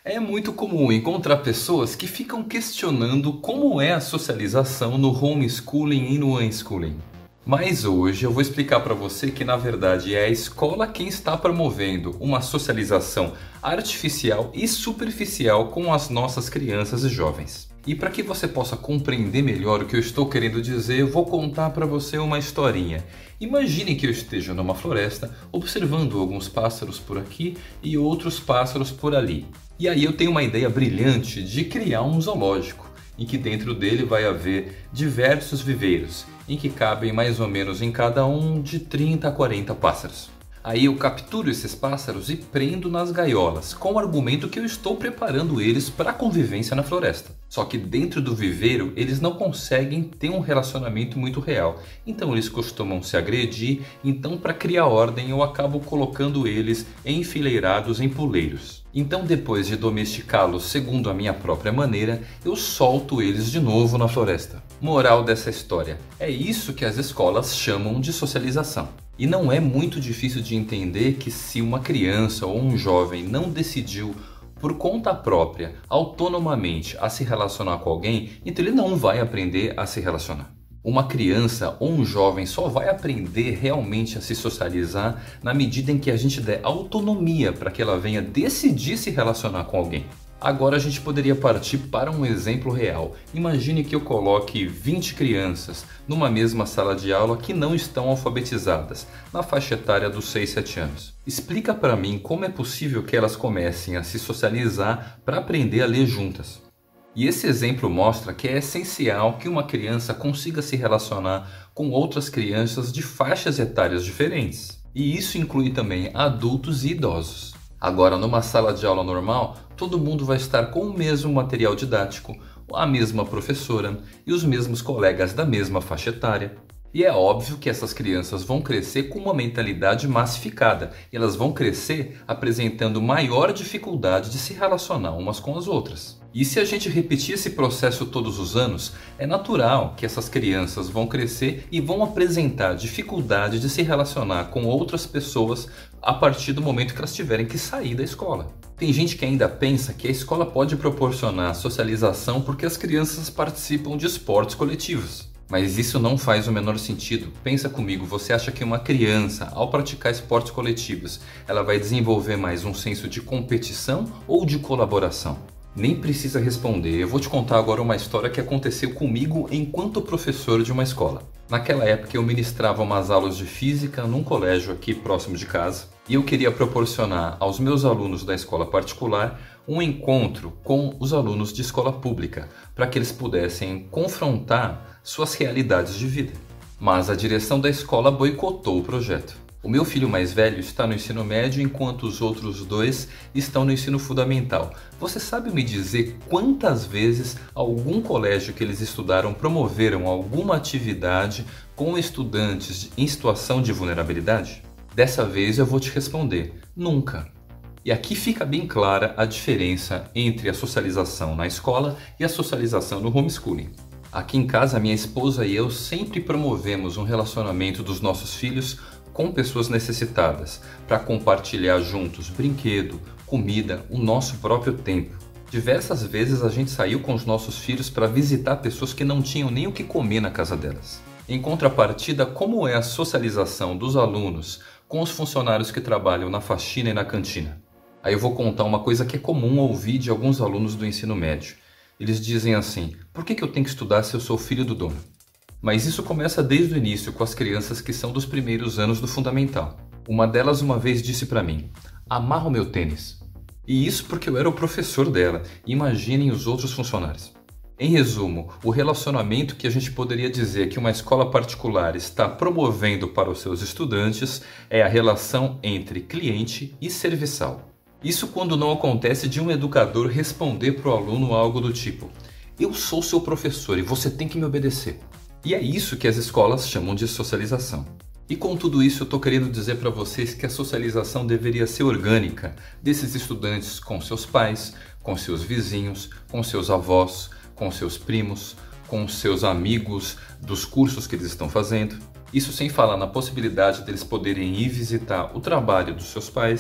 É muito comum encontrar pessoas que ficam questionando como é a socialização no homeschooling e no unschooling. Mas hoje eu vou explicar para você que na verdade é a escola quem está promovendo uma socialização artificial e superficial com as nossas crianças e jovens. E para que você possa compreender melhor o que eu estou querendo dizer, eu vou contar para você uma historinha. Imagine que eu esteja numa floresta observando alguns pássaros por aqui e outros pássaros por ali. E aí eu tenho uma ideia brilhante de criar um zoológico, em que dentro dele vai haver diversos viveiros, em que cabem mais ou menos em cada um de 30 a 40 pássaros. Aí eu capturo esses pássaros e prendo nas gaiolas, com o argumento que eu estou preparando eles para a convivência na floresta. Só que dentro do viveiro eles não conseguem ter um relacionamento muito real, então eles costumam se agredir, então para criar ordem eu acabo colocando eles enfileirados em puleiros. Então depois de domesticá-los segundo a minha própria maneira, eu solto eles de novo na floresta. Moral dessa história, é isso que as escolas chamam de socialização. E não é muito difícil de entender que se uma criança ou um jovem não decidiu por conta própria, autonomamente, a se relacionar com alguém, então ele não vai aprender a se relacionar. Uma criança ou um jovem só vai aprender realmente a se socializar na medida em que a gente der autonomia para que ela venha decidir se relacionar com alguém. Agora a gente poderia partir para um exemplo real. Imagine que eu coloque 20 crianças numa mesma sala de aula que não estão alfabetizadas, na faixa etária dos 6, 7 anos. Explica para mim como é possível que elas comecem a se socializar para aprender a ler juntas. E esse exemplo mostra que é essencial que uma criança consiga se relacionar com outras crianças de faixas etárias diferentes. E isso inclui também adultos e idosos. Agora, numa sala de aula normal, todo mundo vai estar com o mesmo material didático, a mesma professora e os mesmos colegas da mesma faixa etária. E é óbvio que essas crianças vão crescer com uma mentalidade massificada e elas vão crescer apresentando maior dificuldade de se relacionar umas com as outras. E se a gente repetir esse processo todos os anos, é natural que essas crianças vão crescer e vão apresentar dificuldade de se relacionar com outras pessoas a partir do momento que elas tiverem que sair da escola. Tem gente que ainda pensa que a escola pode proporcionar socialização porque as crianças participam de esportes coletivos. Mas isso não faz o menor sentido. Pensa comigo, você acha que uma criança, ao praticar esportes coletivos, ela vai desenvolver mais um senso de competição ou de colaboração? Nem precisa responder, eu vou te contar agora uma história que aconteceu comigo enquanto professor de uma escola. Naquela época eu ministrava umas aulas de física num colégio aqui próximo de casa e eu queria proporcionar aos meus alunos da escola particular um encontro com os alunos de escola pública, para que eles pudessem confrontar suas realidades de vida. Mas a direção da escola boicotou o projeto. O meu filho mais velho está no ensino médio, enquanto os outros dois estão no ensino fundamental. Você sabe me dizer quantas vezes algum colégio que eles estudaram promoveram alguma atividade com estudantes em situação de vulnerabilidade? Dessa vez eu vou te responder: nunca. E aqui fica bem clara a diferença entre a socialização na escola e a socialização no homeschooling. Aqui em casa, minha esposa e eu sempre promovemos um relacionamento dos nossos filhos com pessoas necessitadas, para compartilhar juntos brinquedo, comida, o nosso próprio tempo. Diversas vezes a gente saiu com os nossos filhos para visitar pessoas que não tinham nem o que comer na casa delas. Em contrapartida, como é a socialização dos alunos com os funcionários que trabalham na faxina e na cantina? Aí eu vou contar uma coisa que é comum ouvir de alguns alunos do ensino médio. Eles dizem assim: por que eu tenho que estudar se eu sou filho do dono? Mas isso começa desde o início com as crianças que são dos primeiros anos do fundamental. Uma delas uma vez disse para mim: amarra o meu tênis. E isso porque eu era o professor dela. Imaginem os outros funcionários. Em resumo, o relacionamento que a gente poderia dizer que uma escola particular está promovendo para os seus estudantes é a relação entre cliente e serviçal. Isso quando não acontece de um educador responder para o aluno algo do tipo: eu sou seu professor e você tem que me obedecer. E é isso que as escolas chamam de socialização. E com tudo isso eu estou querendo dizer para vocês que a socialização deveria ser orgânica, desses estudantes com seus pais, com seus vizinhos, com seus avós, com seus primos, com seus amigos dos cursos que eles estão fazendo. Isso sem falar na possibilidade deles poderem ir visitar o trabalho dos seus pais.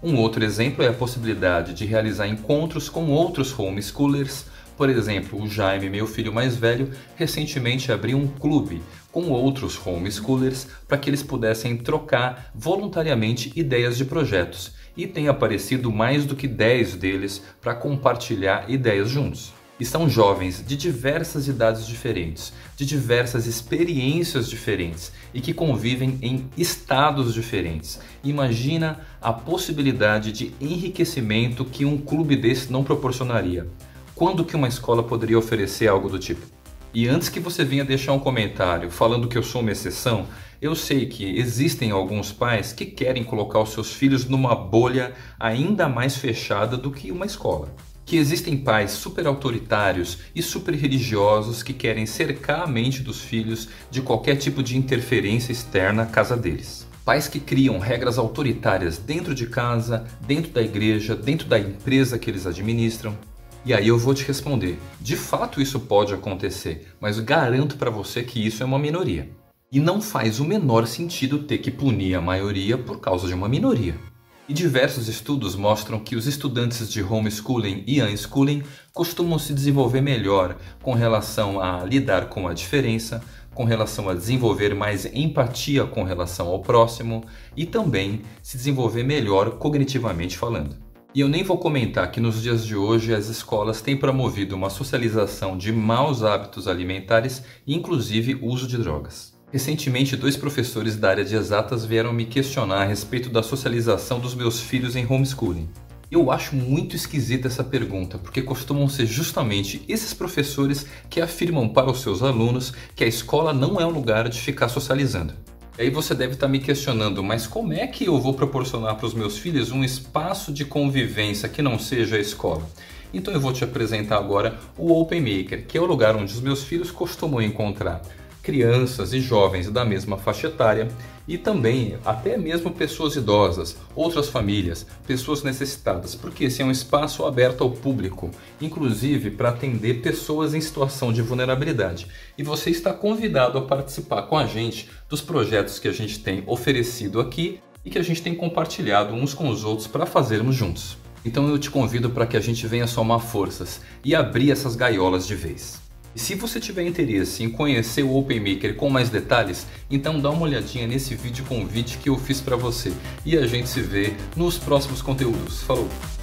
Um outro exemplo é a possibilidade de realizar encontros com outros homeschoolers. Por exemplo, o Jaime, meu filho mais velho, recentemente abriu um clube com outros homeschoolers para que eles pudessem trocar voluntariamente ideias de projetos. E tem aparecido mais do que 10 deles para compartilhar ideias juntos. E são jovens de diversas idades diferentes, de diversas experiências diferentes e que convivem em estados diferentes. Imagina a possibilidade de enriquecimento que um clube desse não proporcionaria. Quando que uma escola poderia oferecer algo do tipo? E antes que você venha deixar um comentário falando que eu sou uma exceção, eu sei que existem alguns pais que querem colocar os seus filhos numa bolha ainda mais fechada do que uma escola. Que existem pais super autoritários e super religiosos que querem cercar a mente dos filhos de qualquer tipo de interferência externa à casa deles. Pais que criam regras autoritárias dentro de casa, dentro da igreja, dentro da empresa que eles administram. E aí eu vou te responder, de fato isso pode acontecer, mas garanto para você que isso é uma minoria. E não faz o menor sentido ter que punir a maioria por causa de uma minoria. E diversos estudos mostram que os estudantes de homeschooling e unschooling costumam se desenvolver melhor com relação a lidar com a diferença, com relação a desenvolver mais empatia com relação ao próximo e também se desenvolver melhor cognitivamente falando. E eu nem vou comentar que nos dias de hoje as escolas têm promovido uma socialização de maus hábitos alimentares e inclusive uso de drogas. Recentemente, 2 professores da área de exatas vieram me questionar a respeito da socialização dos meus filhos em homeschooling. Eu acho muito esquisita essa pergunta, porque costumam ser justamente esses professores que afirmam para os seus alunos que a escola não é um lugar de ficar socializando. E aí você deve estar me questionando, mas como é que eu vou proporcionar para os meus filhos um espaço de convivência que não seja a escola? Então eu vou te apresentar agora o Open Maker, que é o lugar onde os meus filhos costumam encontrar crianças e jovens da mesma faixa etária e também até mesmo pessoas idosas, outras famílias, pessoas necessitadas, porque esse é um espaço aberto ao público, inclusive para atender pessoas em situação de vulnerabilidade. E você está convidado a participar com a gente dos projetos que a gente tem oferecido aqui e que a gente tem compartilhado uns com os outros para fazermos juntos. Então eu te convido para que a gente venha somar forças e abrir essas gaiolas de vez. E se você tiver interesse em conhecer o Open Maker com mais detalhes, então dá uma olhadinha nesse vídeo convite que eu fiz para você. E a gente se vê nos próximos conteúdos. Falou!